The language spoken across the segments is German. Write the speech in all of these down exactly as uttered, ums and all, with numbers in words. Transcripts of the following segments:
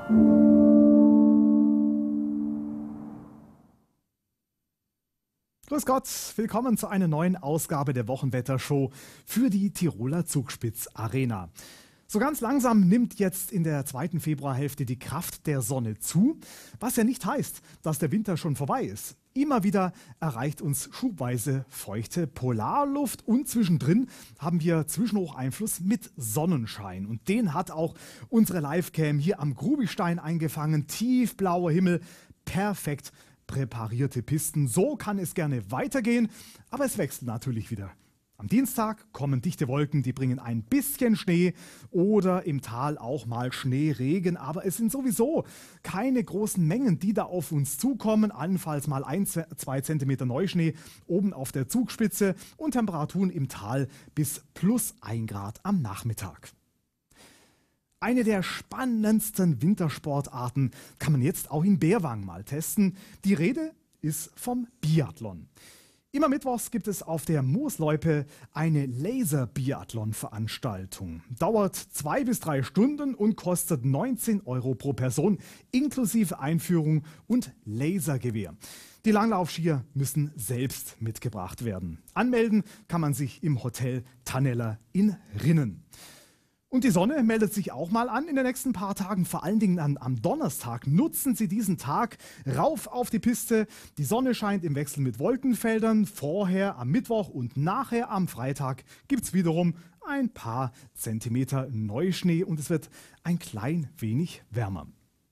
Grüß Gott, willkommen zu einer neuen Ausgabe der Wochenwettershow für die Tiroler Zugspitz Arena. So ganz langsam nimmt jetzt in der zweiten Februarhälfte die Kraft der Sonne zu, was ja nicht heißt, dass der Winter schon vorbei ist. Immer wieder erreicht uns schubweise feuchte Polarluft und zwischendrin haben wir Zwischenhocheinfluss mit Sonnenschein. Und den hat auch unsere Livecam hier am Grubistein eingefangen. Tiefblauer Himmel, perfekt präparierte Pisten. So kann es gerne weitergehen, aber es wechselt natürlich wieder. Am Dienstag kommen dichte Wolken, die bringen ein bisschen Schnee oder im Tal auch mal Schneeregen, aber es sind sowieso keine großen Mengen, die da auf uns zukommen. Allenfalls mal ein, zwei Zentimeter Neuschnee oben auf der Zugspitze und Temperaturen im Tal bis plus ein Grad am Nachmittag. Eine der spannendsten Wintersportarten kann man jetzt auch in Beerwang mal testen. Die Rede ist vom Biathlon. Immer mittwochs gibt es auf der Moosloipe eine Laser-Biathlon-Veranstaltung. Dauert zwei bis drei Stunden und kostet neunzehn Euro pro Person, inklusive Einführung und Lasergewehr. Die Langlaufskier müssen selbst mitgebracht werden. Anmelden kann man sich im Hotel Tanneler in Rinnen. Und die Sonne meldet sich auch mal an in den nächsten paar Tagen, vor allen Dingen an, am Donnerstag. Nutzen Sie diesen Tag, rauf auf die Piste. Die Sonne scheint im Wechsel mit Wolkenfeldern. Vorher am Mittwoch und nachher am Freitag gibt es wiederum ein paar Zentimeter Neuschnee und es wird ein klein wenig wärmer.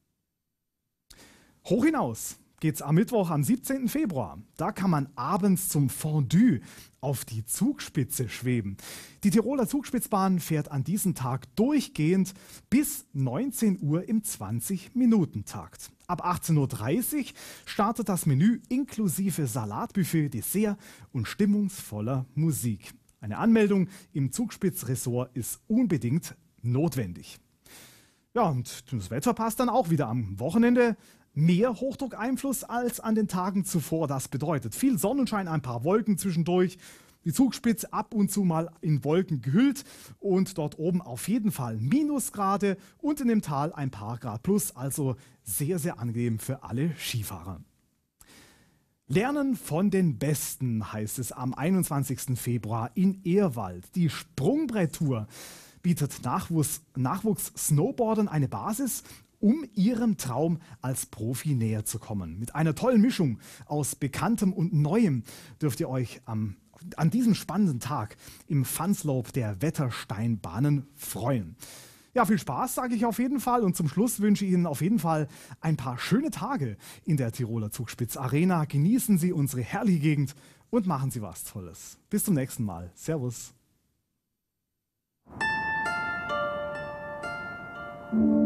Hoch hinaus geht's am Mittwoch, am siebzehnten Februar. Da kann man abends zum Fondue auf die Zugspitze schweben. Die Tiroler Zugspitzbahn fährt an diesem Tag durchgehend bis neunzehn Uhr im zwanzig-Minuten-Takt. Ab achtzehn Uhr dreißig startet das Menü inklusive Salatbuffet, Dessert und stimmungsvoller Musik. Eine Anmeldung im Zugspitz-Ressort ist unbedingt notwendig. Ja, und das Wetter passt dann auch wieder am Wochenende. Mehr Hochdruckeinfluss als an den Tagen zuvor. Das bedeutet viel Sonnenschein, ein paar Wolken zwischendurch. Die Zugspitze ab und zu mal in Wolken gehüllt und dort oben auf jeden Fall Minusgrade und in dem Tal ein paar Grad plus. Also sehr, sehr angenehm für alle Skifahrer. Lernen von den Besten heißt es am einundzwanzigsten Februar in Ehrwald. Die Sprungbretttour bietet Nachwuchs, Nachwuchs-Snowboardern eine Basis, um ihrem Traum als Profi näher zu kommen. Mit einer tollen Mischung aus Bekanntem und Neuem dürft ihr euch am, an diesem spannenden Tag im Funslope der Wettersteinbahnen freuen. Ja, viel Spaß sage ich auf jeden Fall und zum Schluss wünsche ich Ihnen auf jeden Fall ein paar schöne Tage in der Tiroler Zugspitz Arena. Genießen Sie unsere herrliche Gegend und machen Sie was Tolles. Bis zum nächsten Mal. Servus.